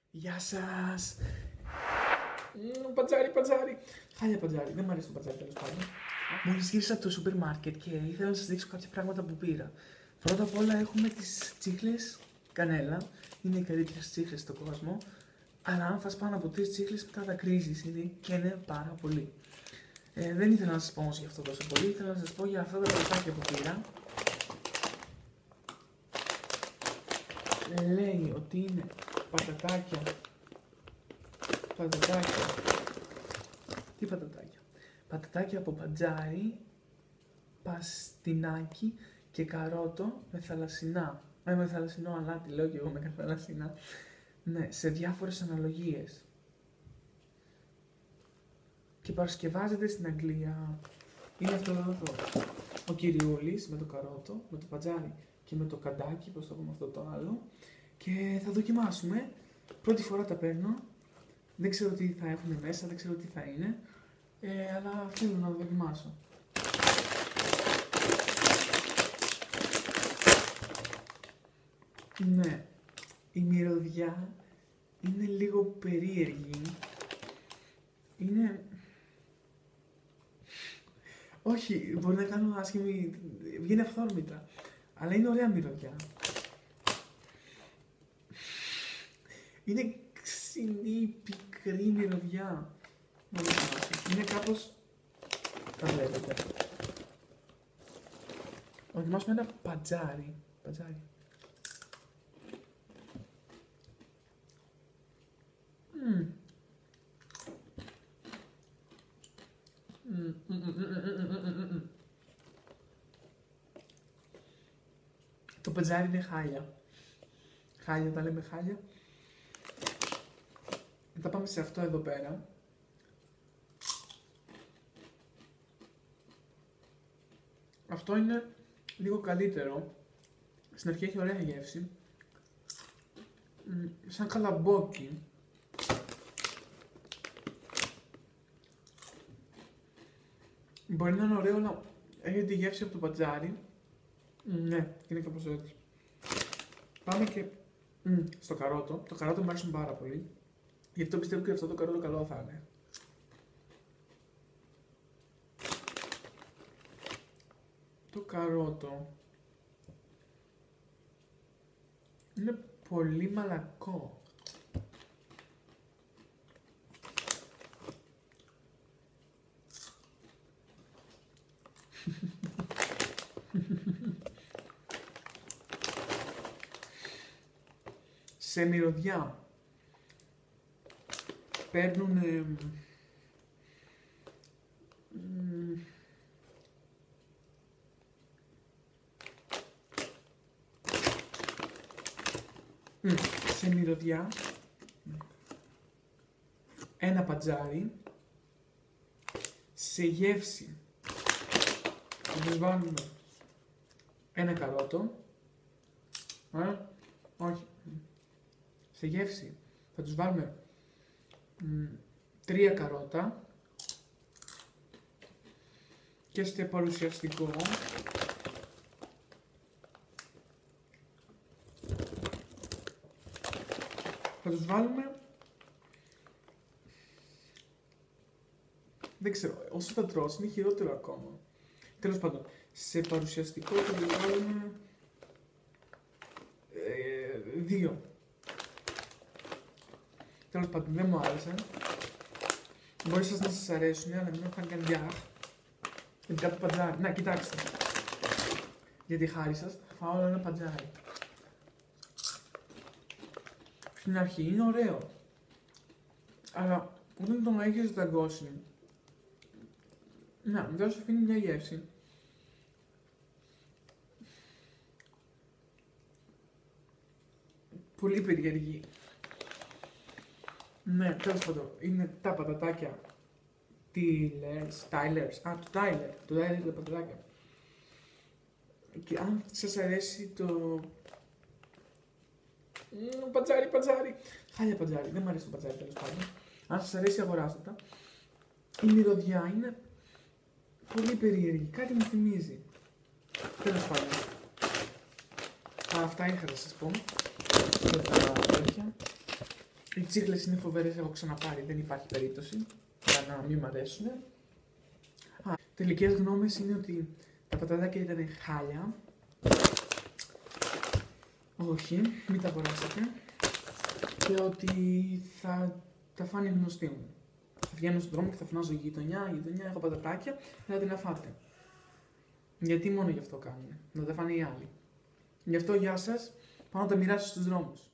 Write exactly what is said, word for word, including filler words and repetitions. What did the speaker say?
Γεια σας! Mm, πατζάρι, πατζάρι! Χάλια πατζάρι, δεν μου αρέσει το πατζάρι τέλος πάντων. Μόλις γύρισα από το σούπερ μάρκετ και ήθελα να σας δείξω κάποια πράγματα που πήρα. Πρώτα απ' όλα έχουμε τις τσίχλες κανέλα. Είναι οι καλύτερες τσίχλες στον κόσμο. Αλλά αν φας πάνω από τρεις τσίχλες μετά δακρύζεις, είναι και είναι πάρα πολύ. Ε, δεν ήθελα να σας πω όμως γι' αυτό τόσο πολύ, ήθελα να σας πω για αυτά τα πατατάκια που πήρα. Λέει ότι είναι πατατάκια, πατατάκια, τι πατατάκια, πατατάκια από πατζάρι, παστινάκι και καρότο με θαλασσινά, ε, με θαλασσινό αλάτι, λέω και εγώ με θαλασσινά, ναι, σε διάφορες αναλογίες. Και παρασκευάζεται στην Αγγλία. Είναι αυτό εδώ το, ο κυριούλης με το καρότο, με το πατζάρι και με το καντάκι, πώς το πούμε αυτό το άλλο. Και θα δοκιμάσουμε. Πρώτη φορά τα παίρνω. Δεν ξέρω τι θα έχουν μέσα, δεν ξέρω τι θα είναι. Ε, αλλά θέλω να το δοκιμάσω. Ναι, η μυρωδιά είναι λίγο περίεργη. Είναι... Όχι, μπορεί να κάνω άσχημη... Βγαίνει αυθόρμητα. Αλλά είναι ωραία μυρωδιά. Είναι ξινή, πικρή μυρωδιά. Είναι κάπως... Τα βλέπετε. Θα δοκιμάσουμε ένα πατζάρι. Πατζάρι. Mm. Mm, mm, mm, mm, mm, mm, mm. Το πατζάρι είναι χάλια. Χάλια, τα λέμε χάλια. Μετά πάμε σε αυτό εδώ πέρα. Αυτό είναι λίγο καλύτερο. Στην αρχή έχει ωραία γεύση. Σαν καλαμπόκι. Μπορεί να είναι ωραίο να έχει τη γεύση από το πατζάρι. Ναι, είναι κάπως έτσι. Πάμε και mm, στο καρότο. Το καρότο μου αρέσουν πάρα πολύ. Γι' αυτό πιστεύω και αυτό το καρότο καλό θα είναι. Το καρότο είναι πολύ μαλακό. Σε μυρωδιά παίρνουν ε, ε, σε μυρωδιά ένα πατζάρι, σε γεύση θα τους βάλουμε ένα καρότο, ε, όχι, σε γεύση θα τους βάλουμε μ, τρία καρότα και στο παρουσιαστικό θα τους βάλουμε, δεν ξέρω, όσο τα τρως είναι χειρότερο ακόμα. Τέλος πάντων, σε παρουσιαστικό θα τους βάλουμε ε, δύο. Τέλος πάντων, δεν μου άρεσαν. Μπορεί σας να σας αρέσουν, αλλά μην έχουν κάνει διάχ. Ειδικά το πατζάρι. Να, κοιτάξτε. Γιατί χάρη σας, θα φάω ένα πατζάρι. Στην αρχή είναι ωραίο. Αλλά όταν το έχεις δαγκώσει, να, μετά σου αφήνει μια γεύση. Πολύ περίεργη. Ναι, τέλος πάντων, είναι τα πατατάκια Τίλερς, Τάιλερς, α, το Τάιλερ, το Τάιλερ τα πατατάκια. Και αν σας αρέσει το... Mm, πατζάρι, πατζάρι, χάλια πατζάρι, δεν μου αρέσει το πατζάρι τέλος πάντων. Αν σας αρέσει αγοράστε τα. Η μυρωδιά είναι πολύ περίεργη, κάτι μου θυμίζει. Τέλος πάντων. Α, αυτά είχα να σας πω. Για τα τέτοια. Οι τσίχλες είναι φοβερές, έχω ξαναπάρει, δεν υπάρχει περίπτωση για να μην μ' αρέσουν. Α, τελικές γνώμες είναι ότι τα πατατάκια ήταν χάλια. Όχι, μην τα αγοράσετε. Και ότι θα τα φάνε οι γνωστοί μου. Θα βγαίνω στον δρόμο και θα φωνάζω γειτονιά, γειτονιά, έχω πατατάκια, ελάτε να φάτε. Γιατί μόνο γι' αυτό κάνουν, να τα φάνε οι άλλοι. Γι' αυτό γεια σας, πάω να τα μοιράσω στους δρόμους.